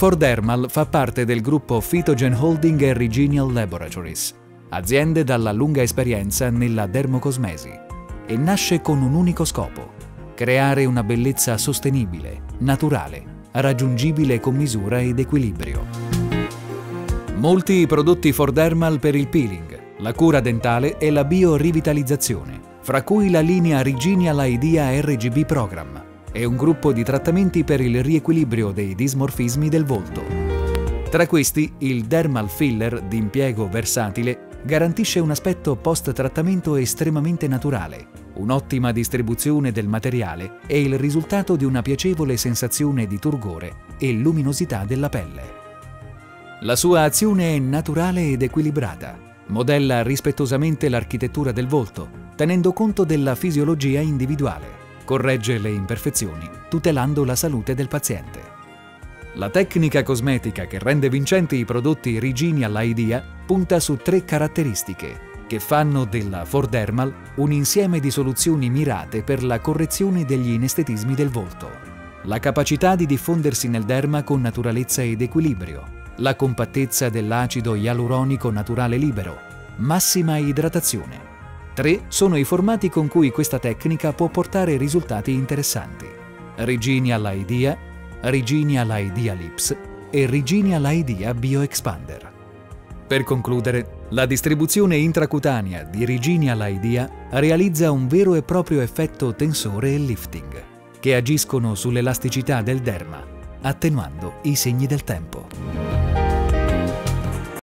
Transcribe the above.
Fordermal fa parte del gruppo Phytogen Holding e Regenial Laboratories, aziende dalla lunga esperienza nella dermocosmesi, e nasce con un unico scopo: creare una bellezza sostenibile, naturale, raggiungibile con misura ed equilibrio. Molti i prodotti Fordermal per il peeling, la cura dentale e la biorivitalizzazione, fra cui la linea Regenial Idea RGB Program e un gruppo di trattamenti per il riequilibrio dei dismorfismi del volto. Tra questi, il Dermal Filler di impiego versatile garantisce un aspetto post-trattamento estremamente naturale, un'ottima distribuzione del materiale e il risultato di una piacevole sensazione di turgore e luminosità della pelle. La sua azione è naturale ed equilibrata, modella rispettosamente l'architettura del volto, tenendo conto della fisiologia individuale, corregge le imperfezioni, tutelando la salute del paziente. La tecnica cosmetica che rende vincenti i prodotti Regenial Idea punta su 3 caratteristiche che fanno della Fordermal un insieme di soluzioni mirate per la correzione degli inestetismi del volto: la capacità di diffondersi nel derma con naturalezza ed equilibrio, la compattezza dell'acido ialuronico naturale libero, massima idratazione. 3 sono i formati con cui questa tecnica può portare risultati interessanti: Regenial Idea, Regenial Idea Lips e Regenial Idea Bioexpander. Per concludere, la distribuzione intracutanea di Regenial Idea realizza un vero e proprio effetto tensore e lifting, che agiscono sull'elasticità del derma, attenuando i segni del tempo.